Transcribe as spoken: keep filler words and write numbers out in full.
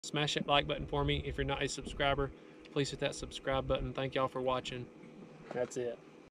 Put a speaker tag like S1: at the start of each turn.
S1: Smash that like button for me. If you're not a subscriber, please hit that subscribe button. Thank y'all for watching. That's it.